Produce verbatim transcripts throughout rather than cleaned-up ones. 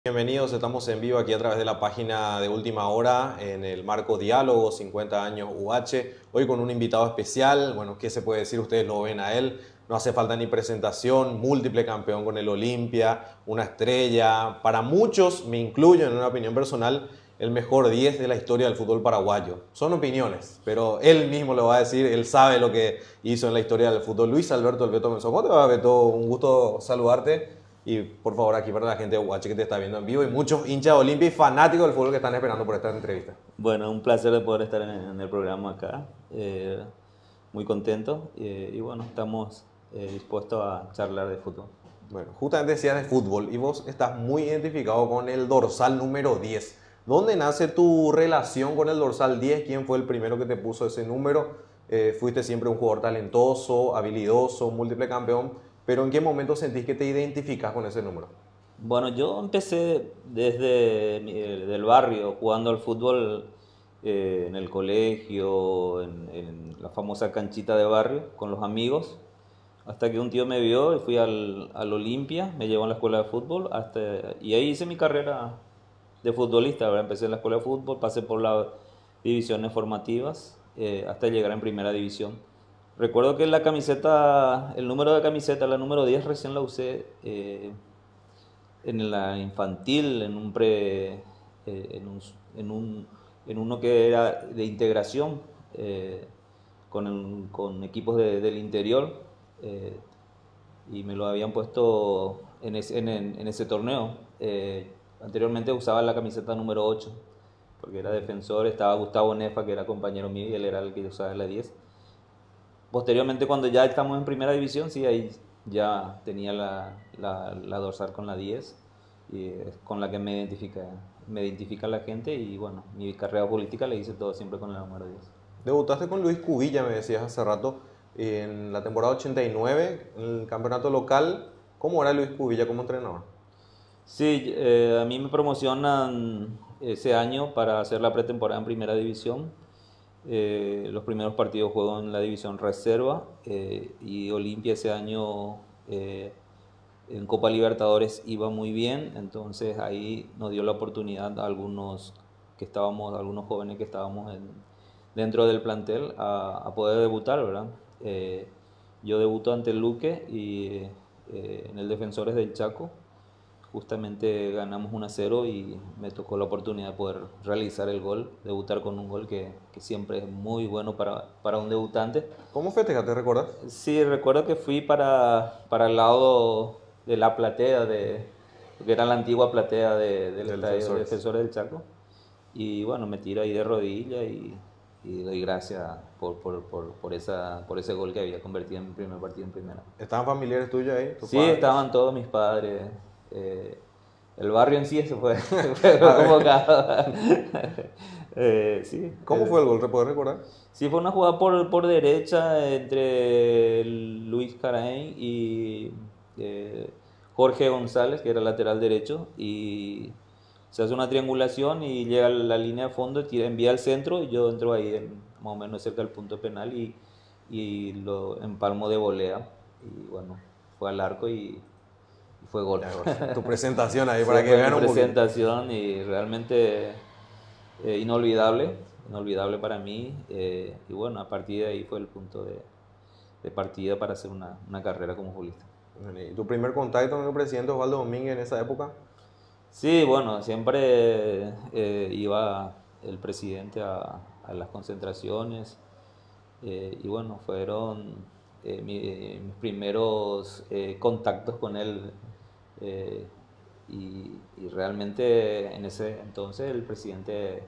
Bienvenidos, estamos en vivo aquí a través de la página de Última Hora en el marco Diálogo cincuenta años U H. Hoy con un invitado especial. Bueno, ¿qué se puede decir? Ustedes lo ven a él. No hace falta ni presentación, múltiple campeón con el Olimpia, una estrella. Para muchos, me incluyo en una opinión personal, el mejor diez de la historia del fútbol paraguayo. Son opiniones, pero él mismo lo va a decir, él sabe lo que hizo en la historia del fútbol. Luis Alberto El Beto Menzó. ¿Cómo te va, Beto? Un gusto saludarte. Y por favor, aquí para la gente de U H que te está viendo en vivo y muchos hinchas de Olimpia y fanáticos del fútbol que están esperando por esta entrevista. Bueno, un placer de poder estar en, en el programa acá. Eh, muy contento eh, y bueno, estamos eh, dispuestos a charlar de fútbol. Bueno, justamente decías de fútbol y vos estás muy identificado con el dorsal número diez. ¿Dónde nace tu relación con el dorsal diez? ¿Quién fue el primero que te puso ese número? Eh, fuiste siempre un jugador talentoso, habilidoso, múltiple campeón, pero ¿en qué momento sentís que te identificas con ese número? Bueno, yo empecé desde mi- eh, del barrio jugando al fútbol eh, en el colegio, en, en la famosa canchita de barrio con los amigos, hasta que un tío me vio y fui al, al Olimpia, me llevó a la escuela de fútbol hasta, y ahí hice mi carrera de futbolista. ¿Verdad? Empecé en la escuela de fútbol, pasé por las divisiones formativas eh, hasta llegar en primera división. Recuerdo que la camiseta, el número de camiseta, la número diez recién la usé eh, en la infantil, en un pre, eh, en, un, en, un, en uno que era de integración eh, con, el, con equipos de, del interior eh, y me lo habían puesto en, ese, en, en ese torneo. Eh, anteriormente usaba la camiseta número ocho porque era defensor, estaba Gustavo Nefa que era compañero mío y él era el que usaba la diez. Posteriormente, cuando ya estamos en primera división, sí, ahí ya tenía la, la, la dorsal con la diez y es con la que me identifica, me identifica la gente y bueno, mi carrera política le hice todo siempre con la número diez. Debutaste con Luis Cubilla, me decías hace rato, en la temporada ochenta y nueve, en el campeonato local. ¿Cómo era Luis Cubilla como entrenador? Sí, eh, a mí me promocionan ese año para hacer la pretemporada en primera división. Eh, los primeros partidos juego en la división reserva eh, y Olimpia ese año eh, en Copa Libertadores iba muy bien, entonces ahí nos dio la oportunidad a algunos que estábamos, a algunos jóvenes que estábamos en- dentro del plantel a, a poder debutar, ¿verdad? Eh, yo debuto ante el Luque y eh, en el Defensores del Chaco. Justamente ganamos uno a cero y me tocó la oportunidad de poder realizar el gol, debutar con un gol que, que siempre es muy bueno para, para un debutante. ¿Cómo festejaste, te recordás? Sí, recuerdo que fui para, para el lado de la platea, de, que era la antigua platea de- del Del estadio de Defensores. Defensores del Chaco. Y bueno, me tiro ahí de rodillas y, y doy gracias por, por, por, por, esa, por ese gol que había convertido en mi primer partido en primera. ¿Estaban familiares tuyos ahí, tus Sí, padres? estaban todos mis padres. eh, el barrio en sí se fue, fue A ver, convocado. Eh, sí, ¿cómo fue el- el gol? ¿Te puedes recordar? sí, fue una jugada por, por derecha entre Luis Carain y eh, Jorge González, que era lateral derecho, y se hace una triangulación y llega a la línea de fondo, tira, envía al centro y yo entro ahí en- más o menos cerca del punto penal y, y lo empalmo de volea. Y bueno, fue al arco y, y fue gol. Ya, gol. Tu presentación ahí Sí, para que fue mi vean un poquito. presentación y realmente eh, inolvidable, inolvidable para mí. Eh, y bueno, a partir de ahí fue el punto de, de partida para hacer una, una carrera como futbolista. ¿Y tu primer contacto con el presidente Osvaldo Domínguez en esa época? Sí, bueno, siempre eh, iba el presidente a, a las concentraciones eh, y bueno, fueron eh, mi- mis primeros eh, contactos con él eh, y, y realmente en ese entonces el presidente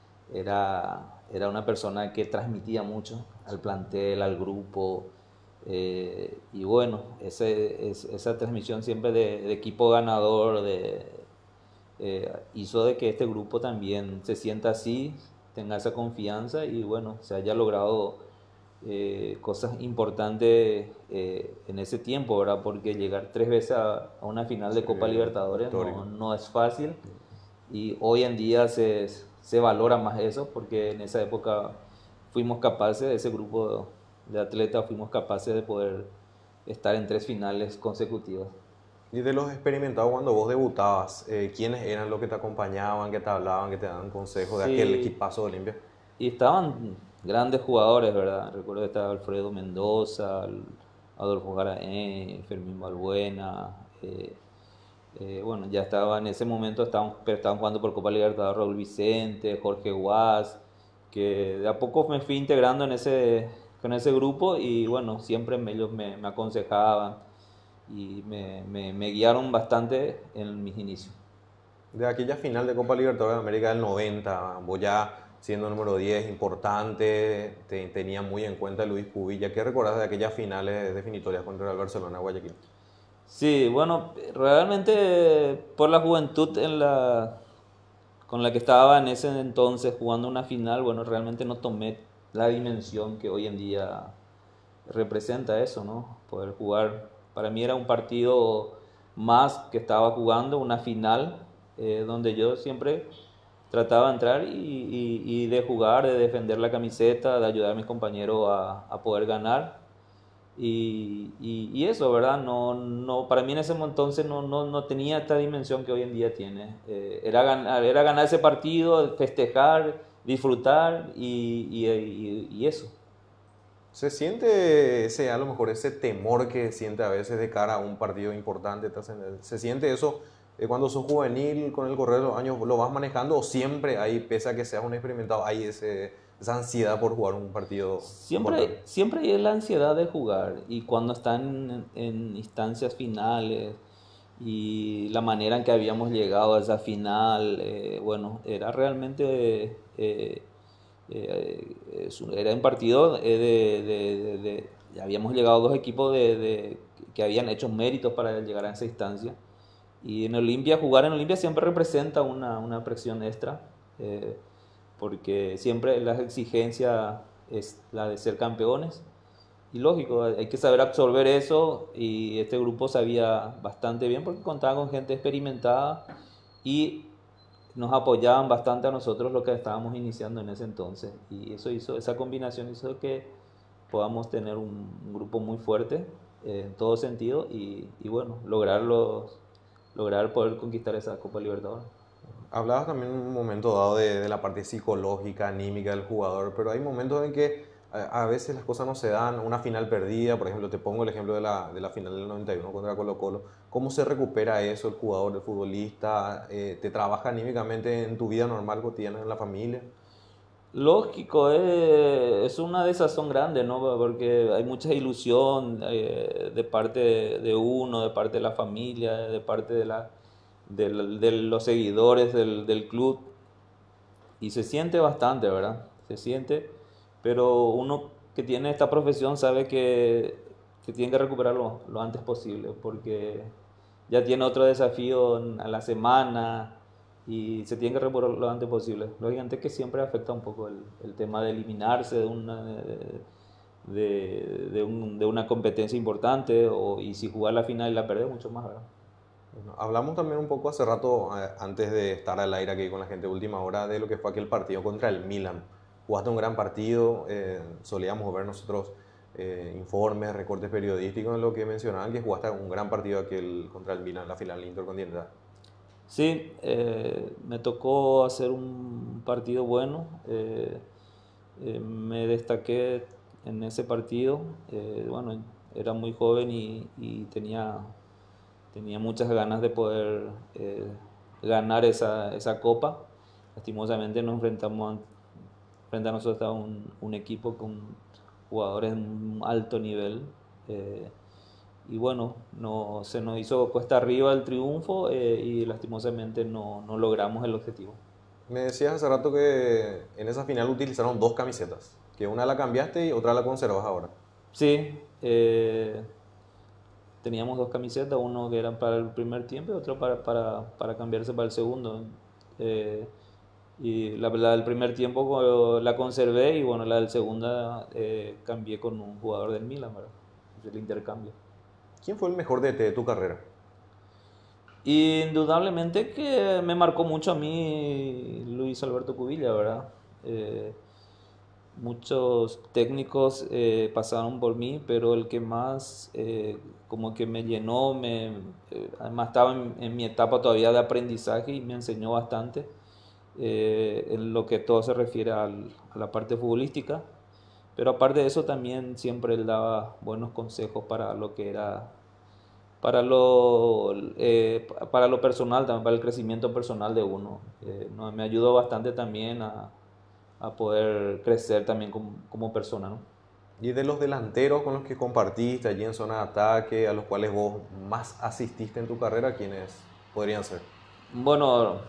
era, era una persona que transmitía mucho al plantel, al grupo. Eh, y bueno, ese, es- esa transmisión siempre de, de equipo ganador de, eh, hizo de que este grupo también se sienta así, tenga esa confianza y bueno, se haya logrado eh, cosas importantes eh, en ese tiempo, ¿verdad? Porque llegar tres veces a, a una final de Sí, Copa Libertadores no, histórico. no es fácil y hoy en día se, se valora más eso porque en esa época fuimos capaces, ese grupo de atletas fuimos capaces de poder estar en tres finales consecutivas. Y de los experimentados cuando vos debutabas, eh, ¿quiénes eran los que te acompañaban, que te hablaban, que te daban consejos de aquel Sí, equipazo de Olimpia? y estaban grandes jugadores, ¿verdad? Recuerdo que estaba Alfredo Mendoza, Al- Adolfo Garaén, Fermín Balbuena. eh, eh, bueno, ya estaba en ese momento, estaban, pero estaban jugando por Copa Libertadores Raúl Vicente, Jorge Guas, que de a poco me fui integrando en ese, con ese grupo y bueno, siempre me- ellos me, me aconsejaban y me, me- me guiaron bastante en mis inicios. De aquella final de Copa Libertadores de América del noventa, vos ya siendo número diez, importante, te tenía muy en cuenta Luis Cubilla. ¿Qué recordás de aquellas finales definitorias contra el Barcelona Guayaquil? Sí, bueno, realmente por la juventud en la, con la que estaba en ese entonces jugando una final, bueno, realmente no tomé la dimensión que hoy en día representa eso, ¿no? Poder jugar, para mí era un partido más que estaba jugando, una final, eh, donde yo siempre trataba de entrar y, y- y de jugar, de defender la camiseta, de ayudar a mis compañeros a, a poder ganar. Y, y- y eso, ¿verdad? No, no, para mí en ese entonces no, no, no tenía esta dimensión que hoy en día tiene. Eh, era ganar, era ganar ese partido, festejar, disfrutar y, y- y- y eso. ¿Se siente ese, a lo mejor ese temor que siente a veces de cara a un partido importante, trascendente? ¿Se siente eso eh, cuando sos juvenil, con el correr de los años, lo vas manejando o siempre hay, pese a que seas un experimentado, hay ese, esa ansiedad por jugar un partido importante? Siempre, siempre hay la ansiedad de jugar y cuando están en, en instancias finales y la manera en que habíamos llegado a esa final, eh, bueno, era realmente, eh, eh, es un- era un partido eh, de, de- de- de- ya habíamos llegado dos equipos de, de- que habían hecho méritos para llegar a esa instancia. Y en Olimpia, jugar en Olimpia siempre representa una, una presión extra, eh, porque siempre la exigencia es la de ser campeones. Y lógico, hay que saber absorber eso y este grupo sabía bastante bien porque contaba con gente experimentada y nos apoyaban bastante a nosotros lo que estábamos iniciando en ese entonces. Y eso hizo, esa combinación hizo que podamos tener un, un grupo muy fuerte eh, en todo sentido y, y bueno, lograr, los, lograr poder conquistar esa Copa Libertadores. Hablabas también en un momento dado de, de la parte psicológica, anímica del jugador, pero hay momentos en que a, a veces las cosas no se dan, una final perdida, por ejemplo, te pongo el ejemplo de la, de la final del noventa y uno contra Colo Colo, ¿cómo se recupera eso el jugador, el futbolista? Eh, ¿te trabaja anímicamente en tu vida normal, cotidiana, en la familia? Lógico, eh, es una desazón grande, ¿no? Porque hay mucha ilusión eh, de parte de, de uno, de parte de la familia, de parte de, la, del- de los seguidores del, del club. Y se siente bastante, ¿verdad? Se siente, pero uno que tiene esta profesión sabe que, que tiene que recuperarlo lo antes posible, porque ya tiene otro desafío en- a la semana y se tiene que recuperar lo antes posible. Lógicamente que siempre afecta un poco el, el tema de eliminarse de una, de, de- de un- de una competencia importante o, y si jugar la final y la perder, mucho más, ¿verdad? Bueno, hablamos también un poco hace rato, eh, antes de estar al aire aquí con la gente de última hora, de lo que fue aquel partido contra el Milan. Jugaste un gran partido, eh, solíamos ver nosotros eh, informes, recortes periodísticos en lo que mencionaban que jugaste un gran partido aquel contra el Milan, la final intercontinental. Sí, eh, me tocó hacer un partido bueno. eh, eh, me destaqué en ese partido. eh, bueno, era muy joven y, y tenía, tenía muchas ganas de poder eh, ganar esa, esa copa. Lastimosamente nos enfrentamos an- frente a nosotros estaba un, un equipo con jugadores de un alto nivel. eh, y bueno, no, se nos hizo cuesta arriba el triunfo eh, y lastimosamente no, no logramos el objetivo. Me decías hace rato que en esa final utilizaron dos camisetas, que una la cambiaste y otra la conservas ahora. Sí, eh, teníamos dos camisetas, uno que era para el primer tiempo y otro para, para, para cambiarse para el segundo. Eh, y la, la del primer tiempo la conservé y bueno, la del segundo eh, cambié con un jugador del Milan, ¿verdad? Hice el intercambio. ¿Quién fue el mejor D T de tu carrera? Indudablemente que me marcó mucho a mí Luis Alberto Cubilla, ¿verdad? Eh, muchos técnicos eh, pasaron por mí, pero el que más eh, como que me llenó, me, eh, además estaba en, en mi etapa todavía de aprendizaje y me enseñó bastante eh, en lo que todo se refiere al- a la parte futbolística. Pero aparte de eso también siempre él daba buenos consejos para lo que era, para lo, eh, para lo personal, también para el crecimiento personal de uno. Eh, no, me ayudó bastante también a, a poder crecer también como, como persona, ¿no? Y de los delanteros con los que compartiste allí en zona de ataque, a los cuales vos más asististe en tu carrera, ¿quiénes podrían ser? Bueno,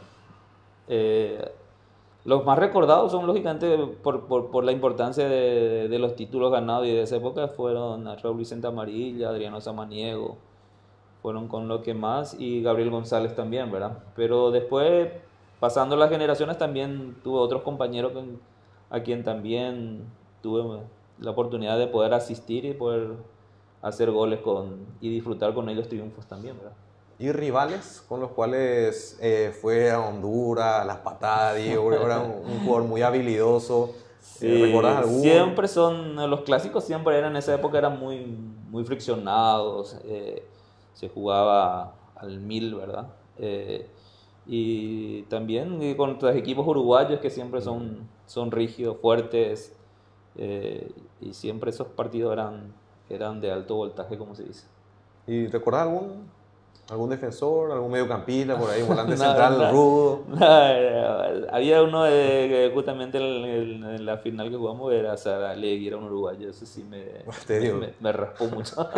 eh, los más recordados son lógicamente por, por, por la importancia de, de los títulos ganados y de esa época fueron Raúl Vicente Amarilla, Adriano Samaniego, fueron con lo que más y Gabriel González también, ¿verdad? Pero después, pasando las generaciones, también tuve otros compañeros con- a quien también tuve la oportunidad de poder asistir y poder hacer goles con, y disfrutar con ellos triunfos también, ¿verdad? Y rivales con los cuales eh, fue a Honduras, las patadas, Diego, era un, un jugador muy habilidoso. Eh, ¿recordás Sí, alguno? siempre son, los clásicos siempre eran, en esa época eran muy, muy friccionados, eh, se jugaba al mil, ¿verdad? Eh, y también eh, contra equipos uruguayos que siempre son, son rígidos, fuertes, eh, y siempre esos partidos eran, eran de alto voltaje, como se dice. ¿Y recordás algún, algún defensor, algún mediocampista por ahí, un volante No, central no, rudo? no, había uno de, que justamente en, en- en la final que jugamos era Saralegui, era un uruguayo, eso sí me, Te me, digo. me- me raspó mucho.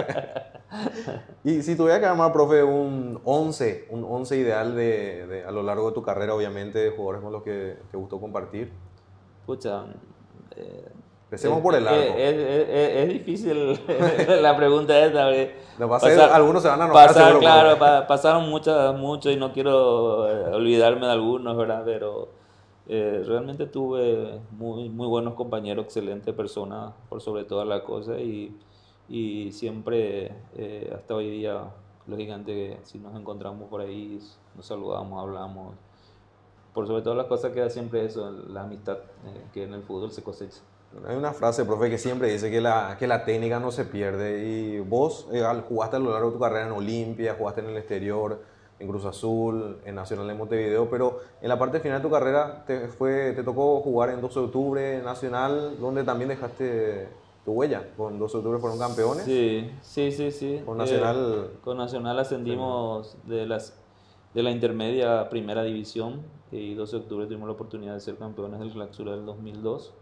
Y si tuviera que armar, profe, un once un once ideal de, de- a lo largo de tu carrera, obviamente, de jugadores con los que te gustó compartir. Pucha, eh, es, Empecemos por es- el arco. es- es- es difícil la pregunta esta, porque Lo que pasa es que pasar, algunos se van a enojar pasar, seguro, claro, profe. pa- pasaron muchas, mucho y no quiero eh, olvidarme de algunos, ¿verdad? Pero eh, realmente tuve muy, muy buenos compañeros, excelentes personas por sobre todas las cosas y, y siempre, eh, hasta hoy día, lógicamente, si nos encontramos por ahí, nos saludamos, hablamos. Por sobre todas las cosas queda siempre eso, la amistad eh, que en el fútbol se cosecha. Hay una frase, profe, que siempre dice que la, que la técnica no se pierde. Y vos eh, al- jugaste a lo largo de tu carrera en Olimpia, jugaste en el exterior, en Cruz Azul, en Nacional de Montevideo, pero en la parte final de tu carrera te, fue, te tocó jugar en doce de octubre, en Nacional, donde también dejaste tu huella. Con doce de octubre fueron campeones, Sí, sí, sí, sí. con Eh, Nacional con Nacional terminó. ascendimos de las de la intermedia a primera división y doce de octubre tuvimos la oportunidad de ser campeones del Clausura del dos mil dos,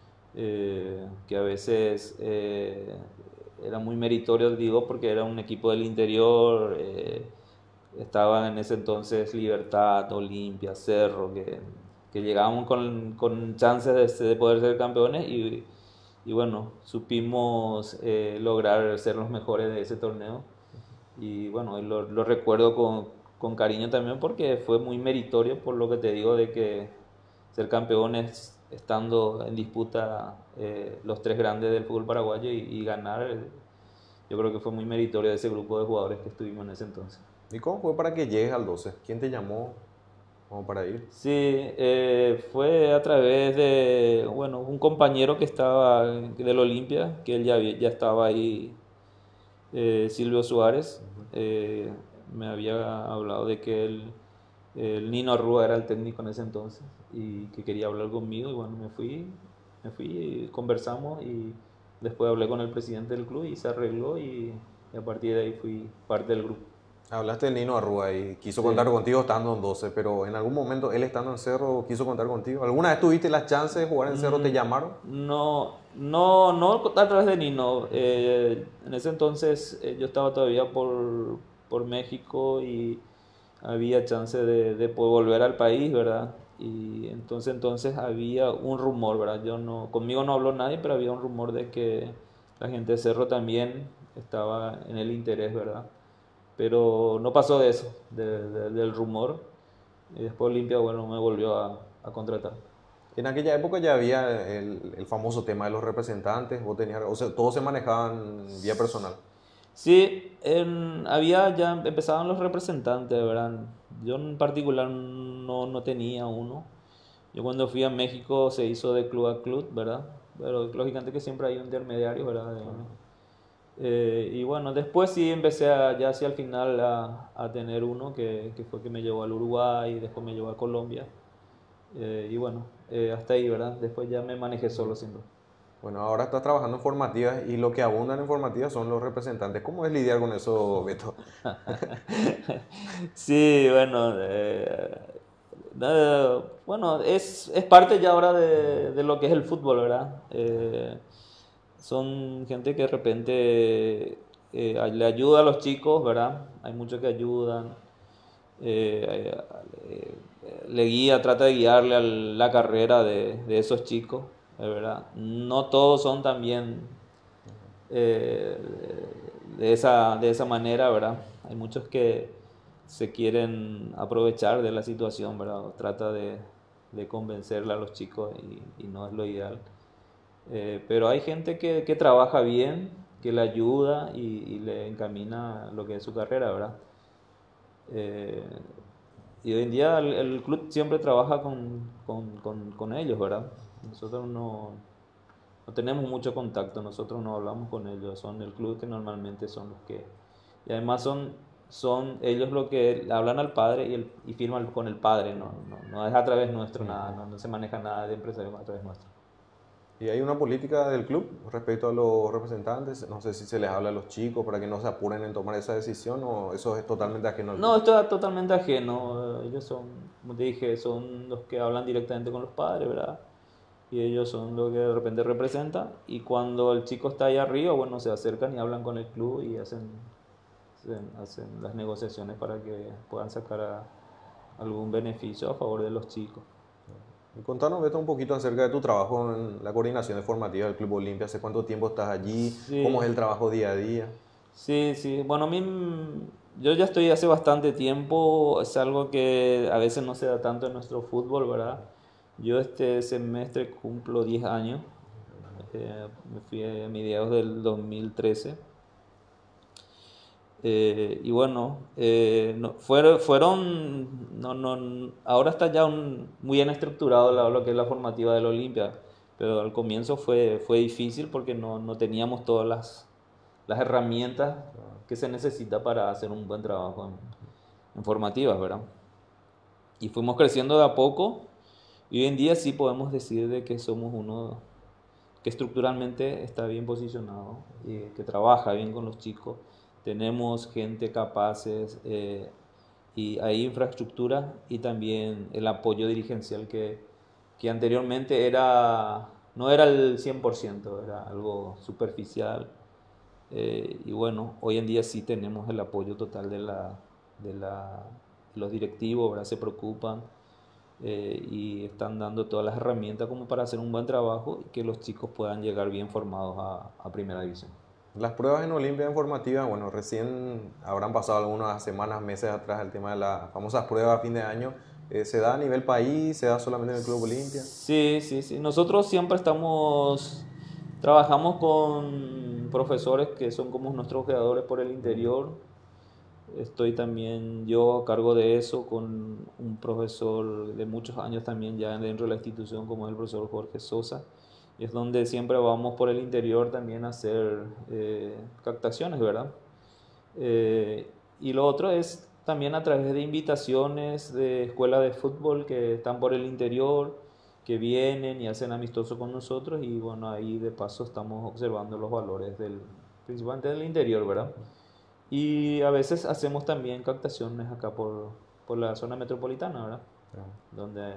eh, que a veces eh, era muy meritorio, digo, porque era un equipo del interior, eh, estaban en ese entonces Libertad, Olimpia, Cerro, que, que llegábamos con, con chances de, de poder ser campeones y, y bueno, supimos eh, lograr ser los mejores de ese torneo y bueno, y lo, lo recuerdo con, con cariño también porque fue muy meritorio por lo que te digo de que ser campeones estando en disputa eh, los tres grandes del fútbol paraguayo y, y ganar, eh, yo creo que fue muy meritorio de ese grupo de jugadores que estuvimos en ese entonces. ¿Y cómo fue para que llegues al doce? ¿Quién te llamó como para ir? Sí, eh, fue a través de, bueno, un compañero que estaba del Olimpia, que él ya, había- ya estaba ahí, eh, Silvio Suárez, eh, me había hablado de que él, el Nino Arrúa era el técnico en ese entonces y que quería hablar conmigo y bueno, me fui, me fui y conversamos y después hablé con el presidente del club y se arregló y, y a partir de ahí fui parte del grupo. Hablaste del Nino Arrúa y quiso Sí. contar contigo estando en doce, pero en algún momento él estando en Cerro quiso contar contigo. ¿Alguna vez tuviste la chance de jugar en Cerro? ¿Te Mm, llamaron? No, no, no a través de Nino. Eh, en ese entonces eh, yo estaba todavía por, por México y había chance de, de poder volver al país, ¿verdad? Y entonces, entonces había un rumor, ¿verdad? Yo no, conmigo no habló nadie, pero había un rumor de que la gente de Cerro también estaba en el interés, ¿verdad? Pero no pasó de eso, de- de- del rumor. Y después Olimpia, bueno, me volvió a, a contratar. En aquella época ya había el, el famoso tema de los representantes, vos tenías, o sea, todos se manejaban vía personal. Sí, en- había ya empezaban los representantes, ¿verdad? Yo en particular no, no tenía uno. Yo cuando fui a México se hizo de club a club, ¿verdad? pero lógicamente que siempre hay un intermediario, ¿verdad? De- eh, y bueno, después sí empecé a, ya hacia el final a, a tener uno que, que fue que me llevó al Uruguay, después me llevó a Colombia. Eh, y bueno, eh, hasta ahí, ¿verdad? Después ya me manejé solo siempre. Bueno, ahora estás trabajando en formativas y lo que abundan en formativas son los representantes. ¿Cómo es lidiar con eso, Beto? Sí, bueno, eh, nada, bueno, es, es parte ya ahora de, de lo que es el fútbol, ¿verdad? Eh, son gente que de repente eh, le ayuda a los chicos, ¿verdad? Hay muchos que ayudan, eh, eh, le guía, trata de guiarle a la carrera de, de esos chicos, ¿verdad? No todos son también eh, de esa, de esa manera, ¿verdad? Hay muchos que se quieren aprovechar de la situación, ¿verdad? O trata de, de convencerle a los chicos y, y no es lo ideal. Eh, pero hay gente que, que trabaja bien, que le ayuda y, y le encamina lo que es su carrera, ¿verdad? Eh, y hoy en día el, el club siempre trabaja con, con, con, con ellos, ¿verdad? Nosotros no, no tenemos mucho contacto, nosotros no hablamos con ellos, son el club que normalmente son los que... Y además son, son ellos los que hablan al padre y, el, y firman con el padre, no, no, no es a través nuestro nada, no, no se maneja nada de empresarios a través nuestro. ¿Y hay una política del club respecto a los representantes? No sé si se les habla a los chicos para que no se apuren en tomar esa decisión o eso es totalmente ajeno al No, club. esto es totalmente ajeno, ellos son, como te dije, son los que hablan directamente con los padres, ¿verdad? Y ellos son los que de repente representan y cuando el chico está ahí arriba, bueno, se acercan y hablan con el club y hacen hacen, hacen las negociaciones para que puedan sacar a- algún beneficio a favor de los chicos. Y contanos, Beto, un poquito acerca de tu trabajo en la coordinación de formativa del Club Olimpia. ¿Hace cuánto tiempo estás allí? ¿Cómo Sí, es el trabajo día a día? sí, sí. Bueno, a mí mm, yo ya estoy hace bastante tiempo, es algo que a veces no se da tanto en nuestro fútbol, ¿verdad? Yo este semestre cumplo diez años, eh, me fui a mediados del dos mil trece. Eh, y bueno, eh, no- fueron, fueron no, no, ahora está ya un- muy bien estructurado la- lo que es la formativa del Olimpia, pero al comienzo fue, fue difícil porque no, no teníamos todas las, las herramientas que se necesita para hacer un buen trabajo en, en formativas, ¿verdad? Y fuimos creciendo de a poco y hoy en día sí podemos decir de que somos uno que estructuralmente está bien posicionado, y que trabaja bien con los chicos. Tenemos gente capaces eh, y hay infraestructura y también el apoyo dirigencial que, que anteriormente era, no era el cien por ciento, era algo superficial. Eh, y bueno, hoy en día sí tenemos el apoyo total de, la, de, la, de los directivos, ¿verdad? Se preocupan eh, y están dando todas las herramientas como para hacer un buen trabajo y que los chicos puedan llegar bien formados a, a primera división. Las pruebas en Olimpia en formativa, bueno, recién habrán pasado algunas semanas, meses atrás el tema de las famosas pruebas a fin de año. Eh, ¿se da a nivel país? ¿Se da solamente en el Club Olimpia? Sí, sí, sí. Nosotros siempre estamos, trabajamos con profesores que son como nuestros creadores por el interior. Estoy también yo a cargo de eso con un profesor de muchos años también ya dentro de la institución como es el profesor Jorge Sosa. Y es donde siempre vamos por el interior también a hacer eh, captaciones, ¿verdad? Eh, y lo otro es también a través de invitaciones de escuelas de fútbol que están por el interior, que vienen y hacen amistoso con nosotros y bueno, ahí de paso estamos observando los valores del, principalmente del interior, ¿verdad? Y a veces hacemos también captaciones acá por, por la zona metropolitana, ¿verdad? Donde,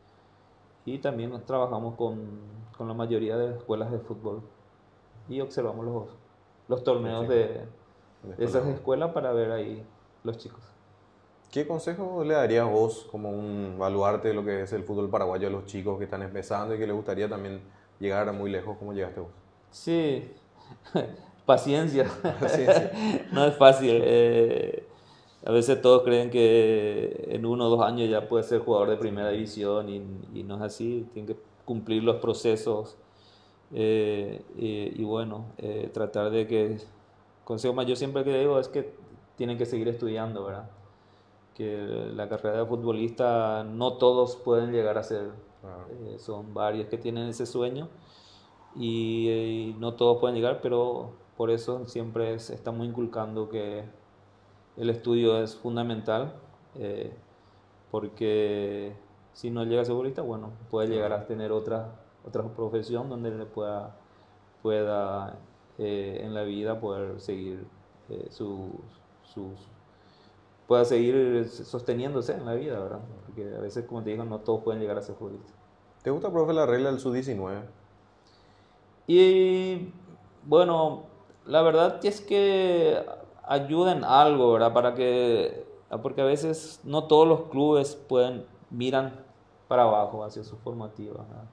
y también trabajamos con, con la mayoría de escuelas de fútbol y observamos los, los torneos Perfecto. de, En la de escuela esas de fútbol. escuelas para ver ahí los chicos. ¿Qué consejo le darías vos como un baluarte de lo que es el fútbol paraguayo a los chicos que están empezando y que les gustaría también llegar muy lejos como llegaste vos? Sí, paciencia, Paciencia. no es fácil. eh, a veces todos creen que en uno o dos años ya puede ser jugador de primera división y, y no es así, tienen que cumplir los procesos eh, y, y bueno, eh, tratar de que, consejo más yo siempre que digo es que tienen que seguir estudiando, ¿verdad? Que la carrera de futbolista no todos pueden llegar a ser, Claro. eh, son varios que tienen ese sueño y, y no todos pueden llegar, pero por eso siempre es- estamos inculcando que el estudio es fundamental, eh, porque si no llega a ser futbolista, bueno, puede llegar Claro. a tener otra, otra profesión donde le pueda, pueda eh, en la vida poder seguir eh, sus, sus, pueda seguir sosteniéndose en la vida, ¿verdad? Porque a veces, como te digo, no todos pueden llegar a ser futbolistas. ¿Te gusta, profe, la regla del sub diecinueve? Y bueno, la verdad es que ayuda en algo, ¿verdad? Para que, porque a veces no todos los clubes pueden, miran para abajo hacia sus formativas, ¿verdad?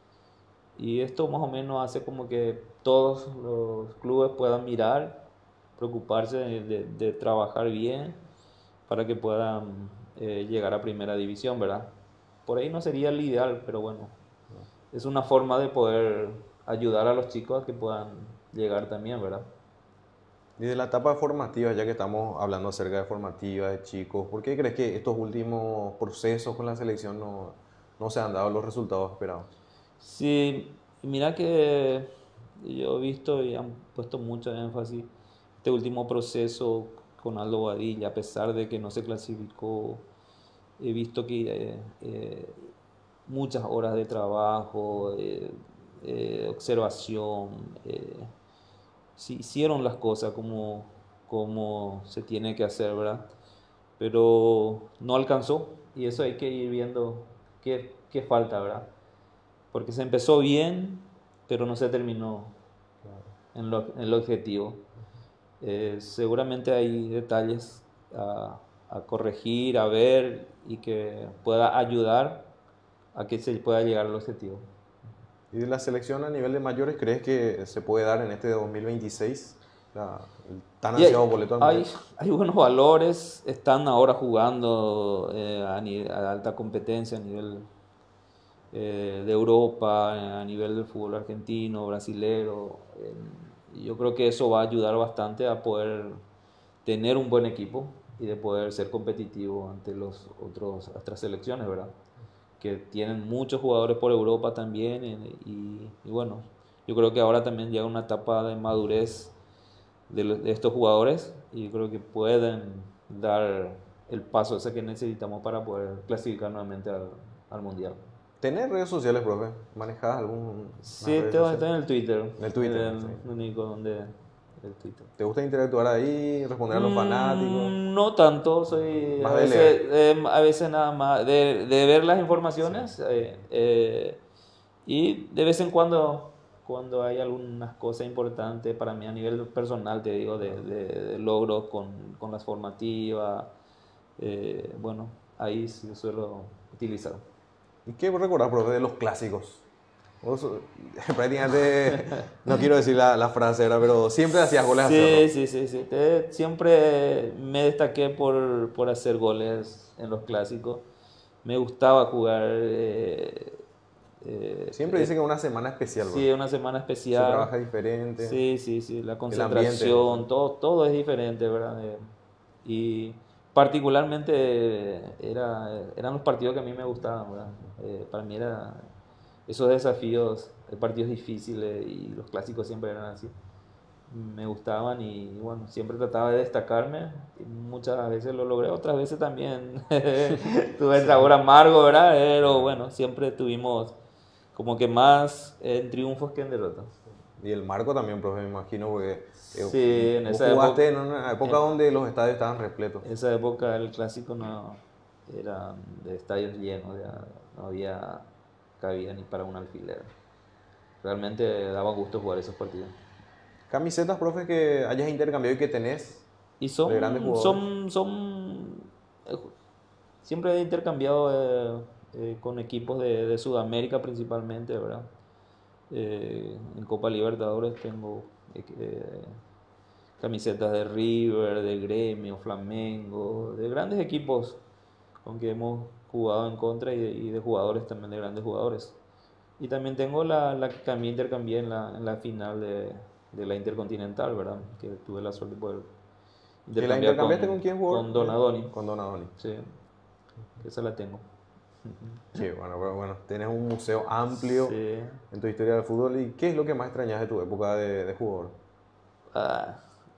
Y esto más o menos hace como que todos los clubes puedan mirar, preocuparse de, de- de trabajar bien para que puedan eh, llegar a primera división, ¿verdad? Por ahí no sería el ideal, pero bueno, es una forma de poder ayudar a los chicos a que puedan llegar también, ¿verdad? Y de la etapa formativa, ya que estamos hablando acerca de formativa, de chicos, ¿por qué crees que estos últimos procesos con la selección no, no se han dado los resultados esperados? Sí, mira que yo he visto y han puesto mucho énfasis este último proceso con Aldo Badilla, a pesar de que no se clasificó, he visto que eh, eh, muchas horas de trabajo, eh, eh, observación, eh, sí, hicieron las cosas como, como se tiene que hacer, ¿verdad? Pero no alcanzó y eso hay que ir viendo qué, qué falta, ¿verdad? Porque se empezó bien, pero no se terminó en, lo, en el objetivo. Eh, seguramente hay detalles a, a corregir, a ver y que pueda ayudar a que se pueda llegar al objetivo. ¿Y de la selección a nivel de mayores, crees que se puede dar en este dos mil veintiséis la, el tan Y hay, ansiado boleto al hay, mundial? hay buenos valores, están ahora jugando eh, a, ni- a alta competencia a nivel eh, de Europa, eh, a nivel del fútbol argentino, brasilero. Eh, y yo creo que eso va a ayudar bastante a poder tener un buen equipo y de poder ser competitivo ante los otros, otras selecciones, ¿verdad? Que tienen muchos jugadores por Europa también eh, y, y bueno, yo creo que ahora también llega una etapa de madurez de, los- de estos jugadores y yo creo que pueden dar el paso ese que necesitamos para poder clasificar nuevamente al, al Mundial. ¿Tenés redes sociales, profe? ¿Manejas alguna Sí, red tengo- social? estoy en el Twitter, En el es Twitter, sí. el único donde el Twitter. ¿Te gusta interactuar ahí, responder a los fanáticos? Mm, no tanto, soy a Más de veces, leer. eh, a veces nada más de, de ver las Sí. informaciones eh, eh, y de vez en cuando, cuando hay algunas cosas importantes para mí a nivel personal, te digo, de, de- de logros con, con las formativas, eh, bueno, ahí sí suelo utilizar. ¿Y qué recordás, profe, de los clásicos? Vos, prácticamente, no quiero decir la, la frase, ¿verdad? Pero siempre hacías goles a Sí, Cerro. sí, sí, sí. Te- siempre me destaqué por, por hacer goles en los clásicos. Me gustaba jugar. eh, eh, Siempre dicen eh, que es una semana especial, bro. sí, una semana Se especial. trabaja diferente, Sí, sí, sí. La el ambiente es otro. concentración, todo, todo es diferente, ¿verdad? Eh, y particularmente eh, era, eran los partidos que a mí me gustaban, ¿verdad? Eh, para mí era esos desafíos, eh, partidos difíciles y los clásicos siempre eran así me gustaban y bueno, siempre trataba de destacarme. Y muchas veces lo logré, otras veces también tuve el Sí, sabor amargo, ¿verdad? Pero claro. bueno, siempre tuvimos como que más en triunfos que en derrotas. Y el marco también, profe, me imagino, porque eh, Sí, en vos esa época, jugaste en una época en donde los estadios estaban repletos. esa época el clásico no era de estadios llenos, ya no había cabida ni para un alfiler. Realmente daba gusto jugar esos partidos. Camisetas, profe, que hayas intercambiado y que tenés Y de grandes son, jugadores. son, son, eh, siempre he intercambiado eh, eh, con equipos de, de Sudamérica principalmente, ¿verdad? Eh, en Copa Libertadores tengo eh, eh, camisetas de River, de Gremio, Flamengo, de grandes equipos con que hemos jugado en contra y de, y de jugadores también, de grandes jugadores. Y también tengo la, la que también intercambié en la, en la final de, de la Intercontinental, ¿verdad? Que tuve la suerte de poder ¿Que la intercambiar intercambiaste con, con quién jugó? con Eh, Donadoni. Con Donadoni. Sí, esa la tengo. Sí, bueno, pero bueno, tienes un museo amplio Sí. en tu historia del fútbol. ¿Y qué es lo que más extrañas de tu época de, de jugador? Ah.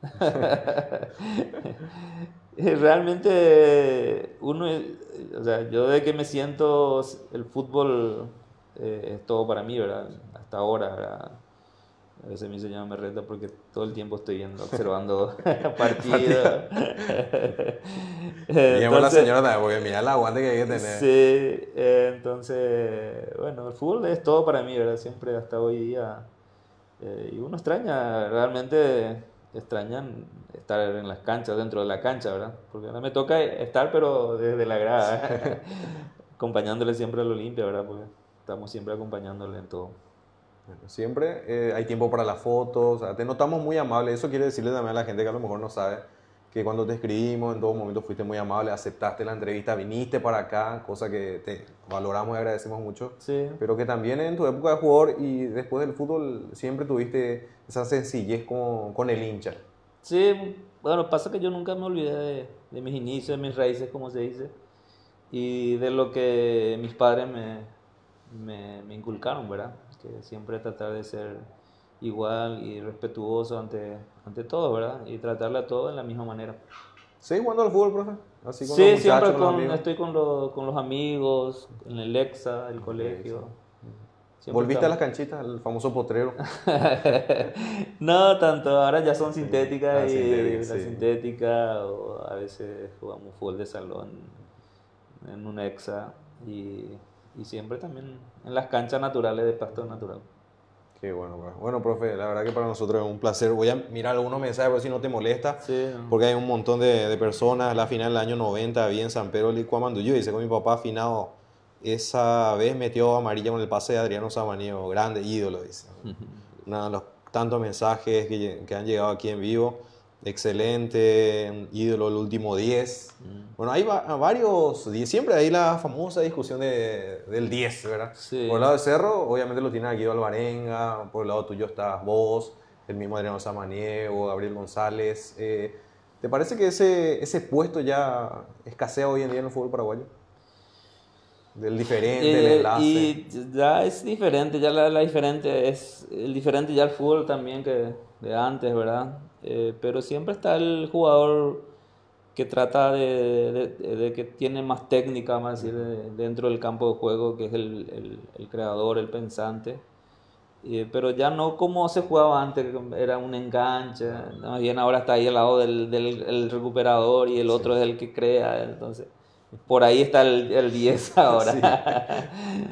Realmente uno, eh, o sea, yo de que me siento, el fútbol eh, es todo para mí, ¿verdad? Hasta ahora, ¿verdad? A veces mi señora me reta porque todo el tiempo estoy viendo, observando partidos. Partida. Bien por la Entonces, señora también, porque mira el aguante que hay que sí, tener. eh, entonces, bueno, el fútbol es todo para mí, ¿verdad? Siempre hasta hoy día. Eh, y uno extraña, realmente extrañan estar en las canchas, dentro de la cancha, ¿verdad? Porque ahora me toca estar, pero desde la grada, acompañándole siempre al Olimpia, ¿verdad? Porque estamos siempre acompañándole en todo. Bueno, siempre eh, hay tiempo para las fotos, o sea, te notamos muy amable. Eso quiere decirle también a la gente que a lo mejor no sabe que cuando te escribimos en todo momento fuiste muy amable, aceptaste la entrevista, viniste para acá, cosa que te valoramos y agradecemos mucho. Sí, Pero que también en tu época de jugador y después del fútbol siempre tuviste esa sencillez con, con el hincha. sí, bueno, pasa que yo nunca me olvidé de, de mis inicios, de mis raíces, como se dice, y de lo que mis padres me, me, me inculcaron, ¿verdad? Que siempre tratar de ser igual y respetuoso ante, ante todo, ¿verdad? Y tratarle a todos de la misma manera. ¿Seguís jugando al fútbol, profe? Así con los Sí, muchachos, siempre con los con, amigos. estoy con, lo- con los amigos, en el EXA, el Ok, sí. colegio, siempre ¿Volviste a estamos. las canchitas, al famoso potrero? No tanto, ahora ya son sintéticas Ah, sintética, y la sí. sintética o a veces jugamos fútbol de salón en un EXA y, y siempre también en las canchas naturales de pasto natural. Qué bueno, profe. Bueno, profe, la verdad que para nosotros es un placer. Voy a mirar algunos mensajes, por si no te molesta, Sí, no. porque hay un montón de, de personas. La final del año noventa había en San Pedro Licuamanduyú. Dice con mi papá afinado. Esa vez metió amarilla con el pase de Adriano Samaniego. Grande ídolo, dice. Nada, los tantos mensajes que, que han llegado aquí en vivo. Excelente, un ídolo, el último diez. Bueno, hay va- varios diez. Siempre hay la famosa discusión de, del diez, ¿verdad? Por el Sí. lado de Cerro, obviamente lo tiene Guido Alvarenga. Por el lado tuyo estás vos, el mismo Adriano Samaniego, Gabriel González. Eh, ¿te parece que ese, ese puesto ya escasea hoy en día en el fútbol paraguayo? Del diferente, el Eh, enlace. y ya es diferente, ya la, la diferente es el diferente ya el fútbol también que de antes, ¿verdad? Eh, pero siempre está el jugador que trata de, de- de que tiene más técnica, vamos a decir, de- dentro del campo de juego, que es el, el- el creador, el pensante. Eh, pero ya no como se jugaba antes, que era un enganche, más bien ahora está ahí al lado del, del el recuperador y el Sí. otro es el que crea, entonces por ahí está el, el diez Sí. ahora.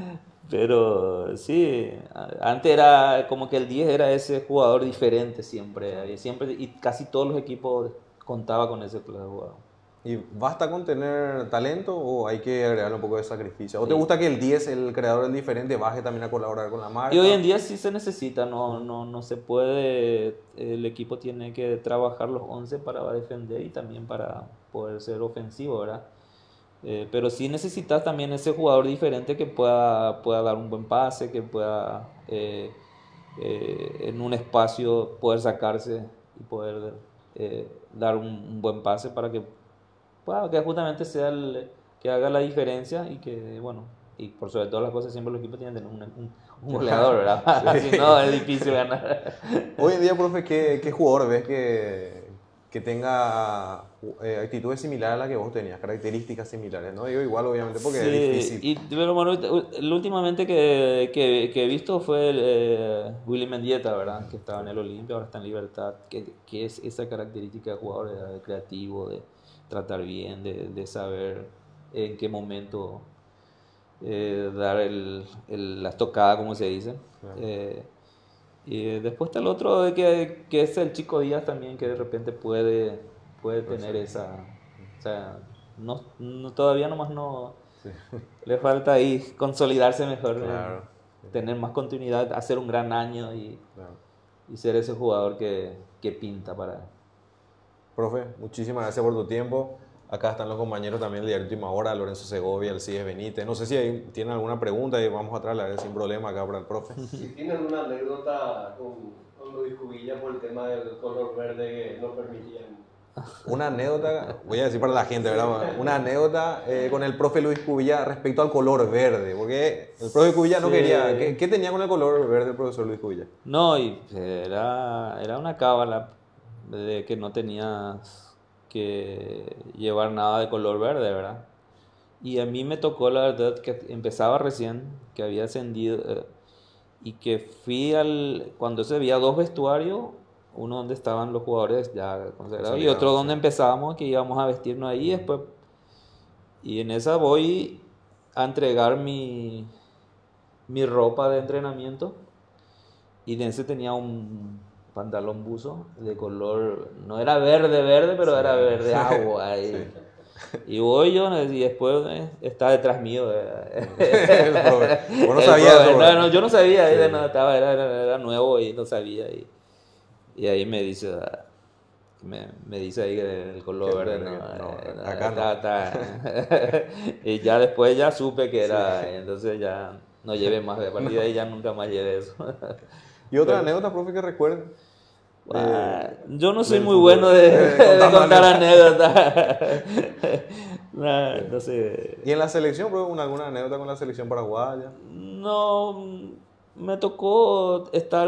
Pero sí, a- antes era como que el diez era ese jugador diferente siempre, y siempre y casi todos los equipos contaba con ese clase de jugador. ¿Y basta con tener talento o hay que agregarle un poco de sacrificio? ¿O te Y, gusta que el diez, el creador del diferente, baje también a colaborar con la y hoy en marca? día sí se necesita, no, no, no se puede, el equipo tiene que trabajar los once para defender y también para poder ser ofensivo, ¿verdad? Eh, pero sí necesitas también ese jugador diferente que pueda, pueda dar un buen pase, que pueda eh, eh, en un espacio poder sacarse y poder eh, dar un, un buen pase para que, pueda, que justamente sea el que haga la diferencia y que, bueno, y por sobre todas las cosas siempre los equipos tienen que tener un, un- un goleador, ¿verdad? Si no, es Sí. difícil ganar. Hoy en día, profe, ¿qué, qué jugador ves que, que tenga eh, actitudes similares a las que vos tenías, características similares? No digo igual, obviamente, porque es Sí, difícil. y pero bueno, el últimamente que, que, que he visto fue el, eh, Willy Mendieta, ¿verdad? Que estaba en el Olimpia, ahora está en Libertad, que, que es esa característica de jugador, ¿verdad? De creativo, de tratar bien, de, de saber en qué momento eh, dar el, el- la estocada, como se dice. Claro. Eh, y después está el otro de que, que es el Chico Díaz también, que de repente puede, puede Puede tener ser. esa... O sea, no, no- todavía nomás no... Sí. Le falta ahí consolidarse mejor, en Claro. tener más continuidad, hacer un gran año y, Claro. y ser ese jugador que, que pinta para... Profe, muchísimas gracias por tu tiempo. Acá están los compañeros también del diario Última Hora, Lorenzo Segovia, Alcides Benítez. No sé si hay- tienen alguna pregunta y vamos a traerla sin problema acá para el profe. Si tienen una anécdota con, con Luis Cubilla por el tema del color verde que no permitían. Una anécdota, voy a decir para la gente, ¿verdad? Una anécdota eh, con el profe Luis Cubilla respecto al color verde, porque el profe Cubilla no Sí. quería, ¿qué, qué tenía con el color verde el profesor Luis Cubilla? No, y era, era una cábala de que no tenías que llevar nada de color verde, ¿verdad? Y a mí me tocó, la verdad, que empezaba recién, que había ascendido, eh, y que fui al, cuando se veía dos vestuarios, uno donde estaban los jugadores ya consagrados y otro donde empezábamos, que íbamos a vestirnos ahí después. Y en esa voy a entregar mi, mi ropa de entrenamiento y en ese tenía un pantalón buzo de color, no era verde, verde, pero Sí. era verde agua. Ahí. Sí. Y voy yo y después eh, está detrás mío. eh, El profe. Vos no el sabías profe. eso, No, ¿verdad? no, yo no sabía, Sí. era, no, estaba, era, era- era nuevo y no sabía. Y, y ahí me dice, ah, me, me dice ahí que el color Que verde, verde, no, no, eh, no, acá no. está- está. Y ya después ya supe que era, entonces ya no llevé más, a partir de ahí ya nunca más llevé eso. ¿Y otra Pero- anécdota, profe, que recuerden? Ah, yo no soy del muy fútbol. bueno de, Eh, de contando contar anécdotas. Nah, no sé. ¿Y en la selección, profe, una- alguna anécdota con la selección paraguaya? No, me tocó estar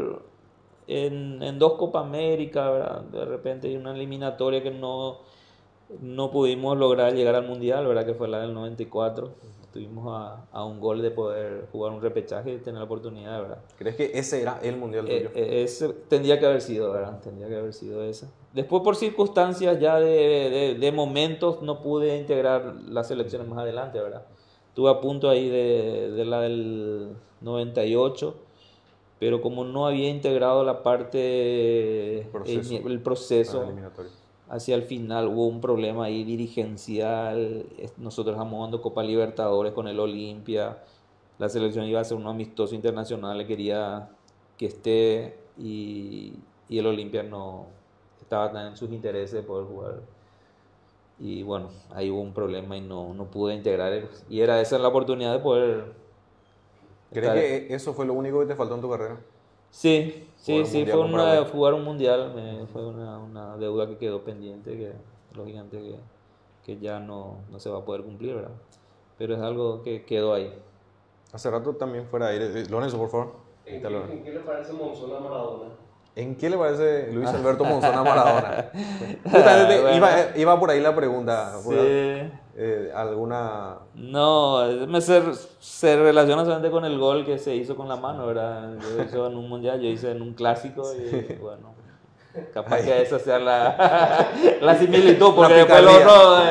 en, en dos Copa América, ¿verdad? De repente hay una eliminatoria que no, no pudimos lograr llegar al Mundial, ¿verdad? Que fue la del noventa y cuatro. Estuvimos a, a un gol de poder jugar un repechaje y tener la oportunidad, ¿verdad? ¿Crees que ese era el mundial Eh, tuyo? eh, ese tendría que haber sido, ¿verdad? Tendría que haber sido esa. Después, por circunstancias ya de, de- de momentos, no pude integrar las selecciones más adelante, ¿verdad? Estuve a punto ahí de, de la del noventa y ocho, pero como no había integrado la parte, Proceso. el, el Para proceso, el eliminatorio. hacia el final hubo un problema ahí dirigencial. Es- Nosotros estamos jugando Copa Libertadores con el Olimpia. La selección iba a ser un amistoso internacional, quería que esté y, y el Olimpia no estaba tan en sus intereses de poder jugar. Y bueno, ahí hubo un problema y no, no pude integrar. Y era esa la oportunidad de poder ¿Crees estar- que eso fue lo único que te faltó en tu carrera? Sí, sí, Jugar un sí, mundial fue con una, Paraguay. jugar un mundial, me- fue una, una deuda que quedó pendiente, que lógicamente que, que ya no, no se va a poder cumplir, ¿verdad? Pero es algo que quedó ahí. Hace rato también fuera de aire. Eh, Lorenzo, por favor. ¿En Ahí está qué, Lorenzo. en qué le parece Monzón a Maradona? ¿En qué le parece Luis Alberto Monzón a Maradona? Justamente Bueno. iba, iba por ahí la pregunta. Sí. ¿verdad? Eh, ¿Alguna...? No, me se, se relaciona solamente con el gol que se hizo con la mano, ¿verdad? Yo hice en un mundial, yo hice en un clásico y bueno, capaz Ahí. que esa sea la, la similitud, porque La después lo picardía. otro...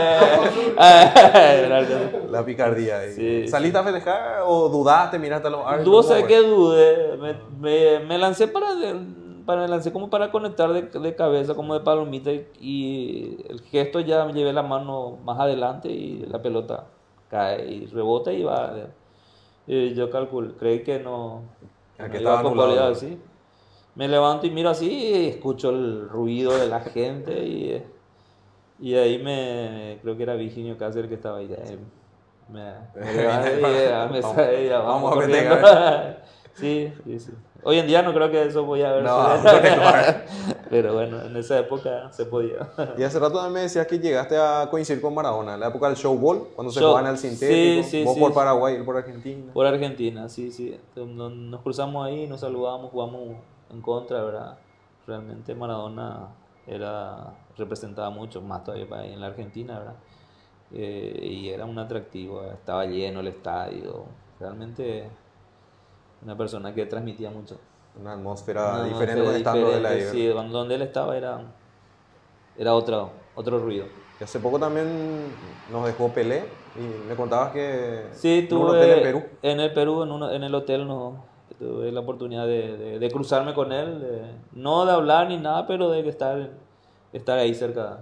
eh, era algo- La picardía ahí. Sí, ¿Saliste a festejar o dudaste, miraste a los árbitros? Dudo, ¿Cómo sé fue? que dudé. Me, me, me lancé para, para me lancé como para conectar de, de cabeza, como de palomita, y, y el gesto ya me llevé la mano más adelante y la pelota cae y rebota y va. Y yo calculo, creí que no, Ah, no que iba estaba con anulado, goleada, ¿no? sí. Me levanto y miro así y escucho el ruido de la gente y, y ahí me, creo que era Virginio Cáceres que estaba ahí. eh, Me, me levanté y ya me Vamos- salí, ya, vamos vamos a corriendo. festejar. Sí, sí, sí. Hoy en día no creo que eso voy a ver. No, si- no te claro. Pero bueno, en esa época se podía. Y hace rato también me decías que llegaste a coincidir con Maradona, en la época del showball, cuando se Show- jugaban al sintético, sí, sí, vos sí, por sí. Paraguay, él por Argentina. Por Argentina, sí, sí. Nos, nos cruzamos ahí, nos saludamos, jugamos en contra, ¿verdad? Realmente Maradona era, representaba mucho, más todavía para ahí en la Argentina, ¿verdad? Eh, y era un atractivo, estaba lleno el estadio. Realmente una persona que transmitía mucho. Una atmósfera Una diferente atmósfera con estando de la diferente, sí, donde donde él estaba era, era otro, otro ruido. Y hace poco también nos dejó Pelé y me contabas que Sí, en un tuve hotel en Perú. en el Perú, en, uno- en el hotel, no, tuve la oportunidad de, de- de cruzarme con él, de- no de hablar ni nada, pero de que estar, estar ahí cerca.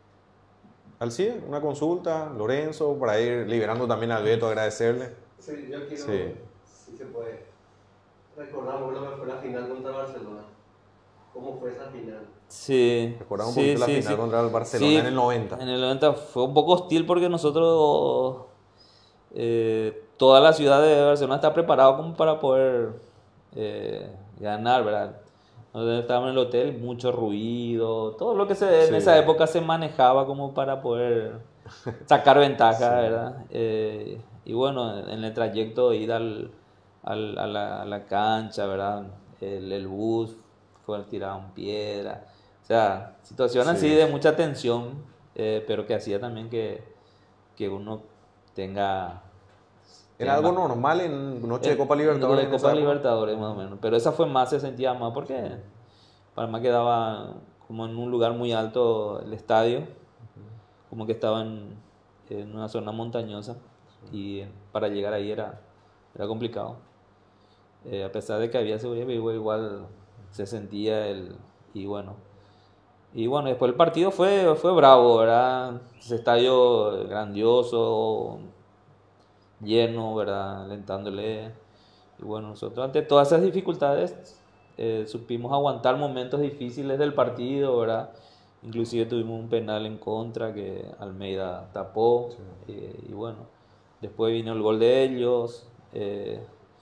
Al C I E, una consulta, Lorenzo, para ir liberando también al Beto, agradecerle. Sí, yo quiero, Sí. si se puede, recordar lo que fue la final contra Barcelona. ¿Cómo fue esa final? Sí, Recordamos un sí, poquito la sí, final sí. contra el Barcelona Sí, en el noventa. En el noventa fue un poco hostil porque nosotros, eh, toda la ciudad de Barcelona está preparado como para poder eh, ganar, ¿verdad? Donde estábamos en el hotel, mucho ruido, todo lo que se, en Sí. esa época se manejaba como para poder sacar ventaja, Sí. ¿verdad? Eh, y bueno, en el trayecto de ir al, al- a, la, a la cancha, ¿verdad? El, el bus fue tirado en piedra. O sea, situación así Sí. de mucha tensión, eh, pero que hacía también que, que uno tenga... Era tenga algo más- normal en Noche de el- Copa Libertadores de en esa Copa época. Libertadores más o menos, pero esa fue más, se sentía más porque Panamá quedaba como en un lugar muy alto el estadio, como que estaba en, en una zona montañosa y para llegar ahí era, era complicado. Eh, a pesar de que había seguridad, pero igual, igual se sentía el... Y bueno, y bueno, después el partido fue, fue bravo, ¿verdad? Ese estadio grandioso, lleno, ¿verdad? Alentándole. Y bueno, nosotros ante todas esas dificultades eh, supimos aguantar momentos difíciles del partido, ¿verdad? Inclusive tuvimos un penal en contra que Almeida tapó. eh, y bueno, después vino el gol de ellos. eh,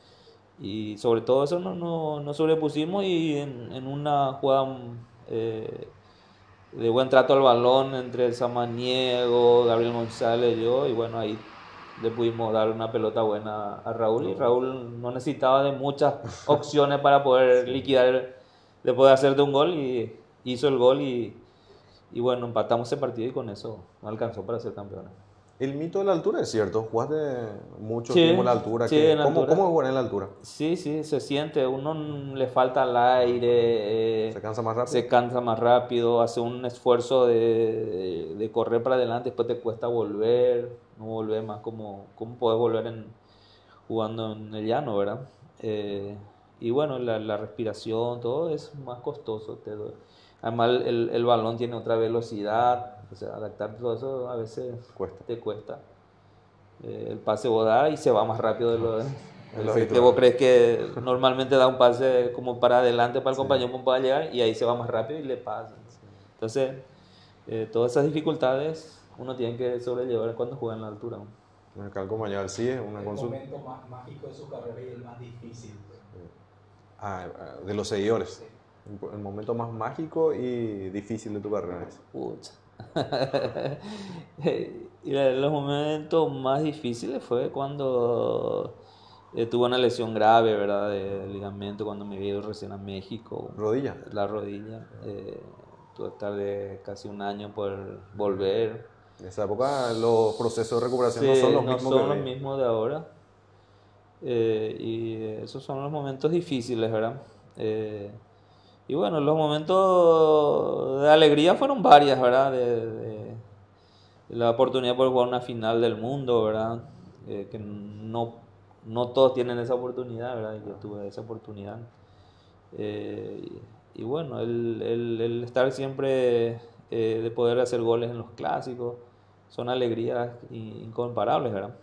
y sobre todo eso no, no, nos sobrepusimos y en, en una jugada eh, de buen trato al balón entre Samaniego, Gabriel González y yo, y bueno, ahí le pudimos dar una pelota buena a Raúl, y Raúl no necesitaba de muchas opciones para poder liquidar, de poder hacerte un gol, y hizo el gol, y, y bueno, empatamos ese partido y con eso no alcanzó para ser campeones. El mito de la altura es cierto. Jugaste mucho Sí, tiempo en la altura. sí, que- en ¿Cómo, altura. cómo es jugar en la altura? Sí, sí, se siente, uno n- le falta el aire, eh, ¿Se cansa más rápido? se cansa más rápido, hace un esfuerzo de, de- de correr para adelante, después te cuesta volver, no volver más como, como puedes volver en, jugando en el llano, ¿verdad? Eh, y bueno, la, la respiración, todo es más costoso. Te duele. Además, el, el balón tiene otra velocidad, o sea, adaptar todo eso a veces Cuesta. te cuesta. Eh, el pase vos das y se va más rápido de lo De lo que habitual. vos crees que normalmente da un pase como para adelante para el Sí. compañero que pueda llegar, y ahí se va más rápido y le pasa. Entonces, eh, todas esas dificultades uno tiene que sobrellevar cuando juega en la altura. Acá el compañero sí es una El consulta. momento más mágico de su carrera y el más difícil. Ah, de los seguidores. El momento más mágico y difícil de tu carrera. es. Pucha. Y la- los momentos más difíciles fue cuando eh, tuve una lesión grave, ¿verdad? De ligamento, cuando me vine recién a México. Rodilla. La rodilla. Eh, tuve que estar de casi un año por volver. En esa época los procesos de recuperación Sí, no son los no mismos son que los hoy. mismos de ahora. Eh, y esos son los momentos difíciles, ¿verdad? Eh, y bueno, los momentos de alegría fueron varias, ¿verdad? De, de- de la oportunidad por jugar una final del mundo, ¿verdad? Eh, que no, no todos tienen esa oportunidad, ¿verdad? Y yo tuve esa oportunidad. Eh, y, y bueno, el, el- el estar siempre, eh, de poder hacer goles en los clásicos, son alegrías i- incomparables, ¿verdad?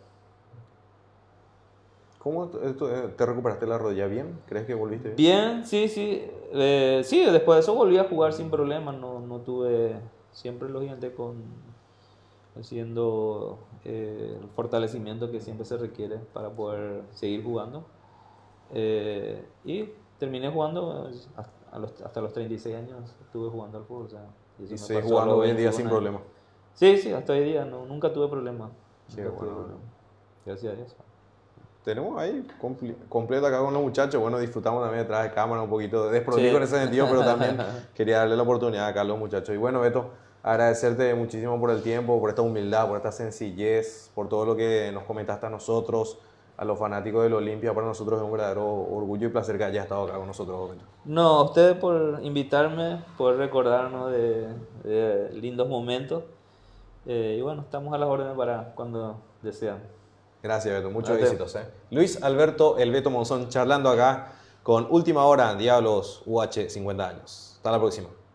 ¿Cómo te te recuperaste la rodilla bien? ¿Crees que volviste bien? Bien, sí, sí. Eh, sí, después de eso volví a jugar sin problemas. No, no tuve. Siempre lógicamente con haciendo eh, el fortalecimiento que siempre se requiere para poder seguir jugando. Eh, y terminé jugando eh, hasta a los, hasta los treinta y seis años. Estuve jugando al fútbol. O sea, y eso Y me seguís pasó a jugando los hoy en día sin veintiún años. problema. Sí, sí, hasta hoy día. No, nunca tuve problemas. Qué Nunca tuve bueno. problemas. Gracias a Dios. Tenemos ahí compli- completo acá con los muchachos. Bueno, disfrutamos también detrás de cámara, un poquito desprolijo Sí. en ese sentido, pero también quería darle la oportunidad acá a los muchachos. Y bueno, Beto, agradecerte muchísimo por el tiempo, por esta humildad, por esta sencillez, por todo lo que nos comentaste a nosotros, a los fanáticos del Olimpia. Para nosotros es un verdadero orgullo y placer que hayas estado acá con nosotros, Beto. No, a ustedes por invitarme, por recordarnos de, de lindos momentos. Eh, y bueno, estamos a las órdenes para cuando desean. Gracias, Beto. Muchos Gracias. éxitos. ¿eh? Luis Alberto El Beto Monzón charlando acá con Última Hora, Diablos U H cincuenta años. Hasta la próxima.